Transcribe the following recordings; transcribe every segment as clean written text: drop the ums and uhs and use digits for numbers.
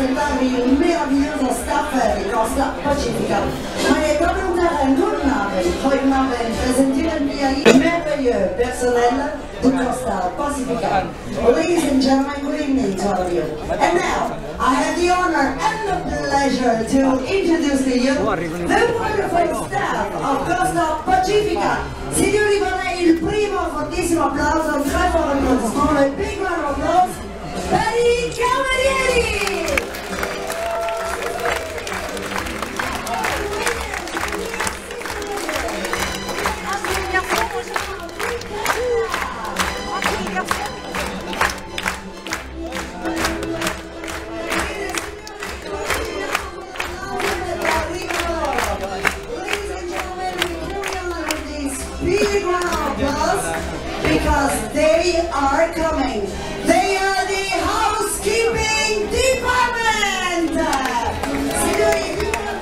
presentarvi il meraviglioso staff di Costa Pacifica. Meine Damen und Herren, guten Abend. Heute Abend präsentieren wir Ihnen merveilleux personnel de Costa Pacifica. Ladies and gentlemen, good evening to all of you. And now, I have the honor and the pleasure to introduce to you the wonderful staff of Costa Pacifica. Signori, vorrei il primo fortissimo applauso, un tre forte applauso, a big round of applause per i camerieri! Because they are coming. They are the housekeeping department. Signori,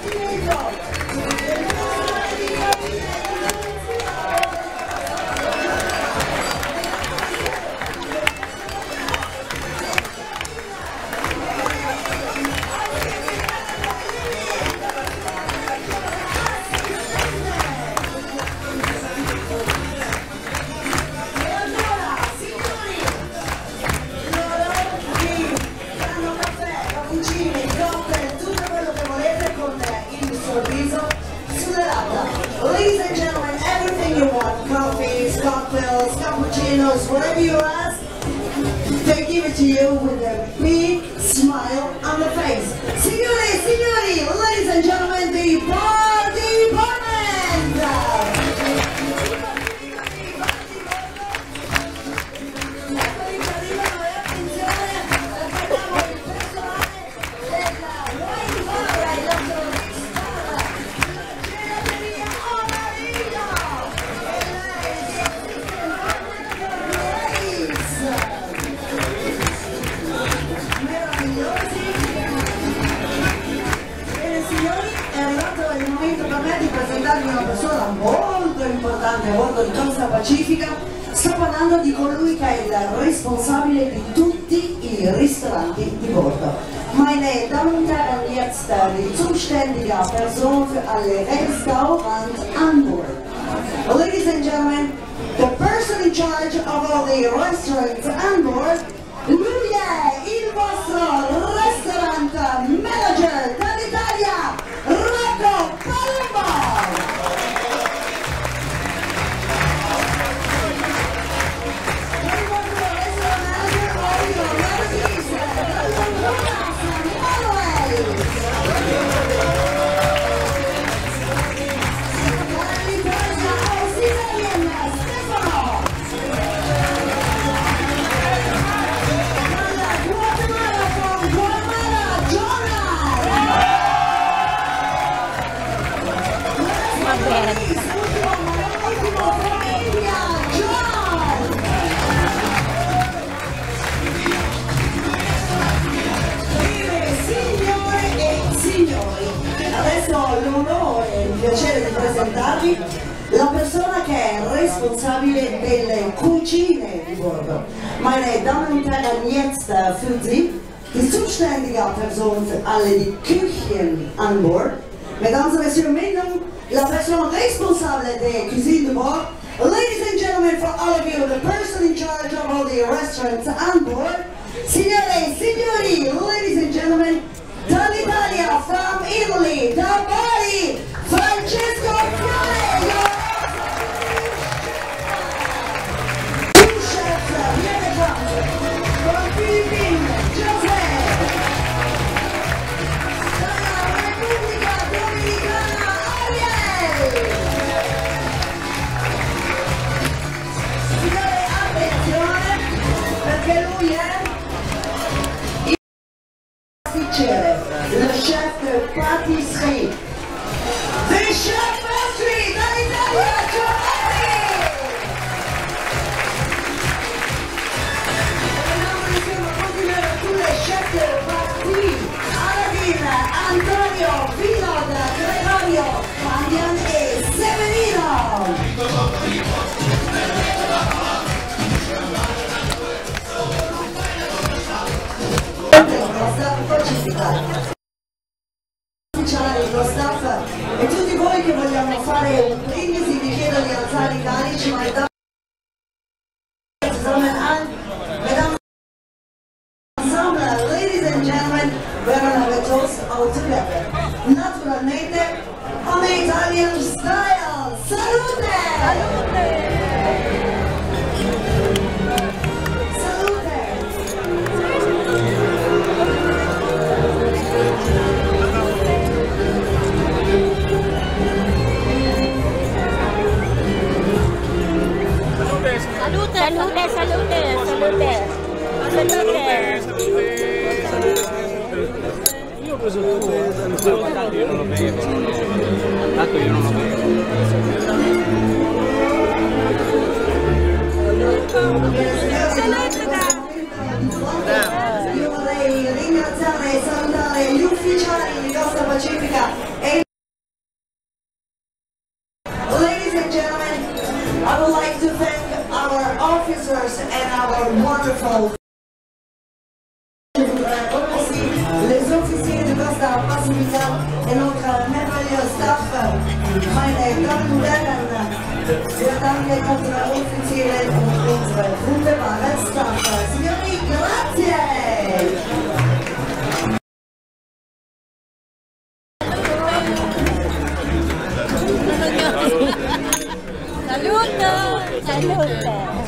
ladies and gentlemen, everything you want, coffees, cocktails, cappuccinos, whatever you ask, they give it to you with a big smile on the face. Signori, signori, ladies and gentlemen, the bar department! Una persona molto importante a bordo di Costa Pacifica. Sto parlando di colui che è il responsabile di tutti i ristoranti di bordo. Meine Damen und Herren, jetzt die zuständige Person für alle Restaurants an board. Ladies and gentlemen, the person in charge of all the restaurants on board, lui è il vostro restaurant manager dall'Italia, Rocco Palumbo! Piacere di presentarvi la persona che è responsabile delle cucine di bordo. Meine Damen und Herren, jetzt für Sie die zuständige Person für alle die Küchen an Bord. Mesdames et Messieurs, maintenant la personne responsable des cuisines de bord. Ladies and gentlemen, for all of you, the person in charge of all the restaurants on board. Signore, signori, ladies and gentlemen, dall'Italia, from Italy, da Bari, Francesco Fiore, two chefs, viene from Philippines, José, dalla Repubblica Dominicana, Ariel. Signore, attenzione, perché lui è le chef de pâtisserie. The chef pastry dall'Italia, Giovanni! Continuare con le chef de pâtisserie. Aladin, Antonio, Vinod, Gregorio, Fabian e Severino. Costa Pacifica. ufficiali, lo staff e tutti voi che vogliamo fare un brindisi, vi chiedo di alzare i calici, ma mesdames ensemble, ladies and gentlemen, we're gonna have a toast all together. Naturalmente, on the Italian style, salute! Salute! Salute, salute, salute, salute. Io ho preso tutte, tanto io non lo bevo. Tanto io non lo bevo. Io vorrei ringraziare e salutare gli ufficiali di Costa Pacifica e ladies and gentlemen, I would like to thank our officers and our wonderful les officiers de Costa Pacifica et notre merveilleux staff. Meine Damen und Herren, wir danken unseren Offizieren und unserem wunderbaren Staff. Signori, grazie! Salute! Salute!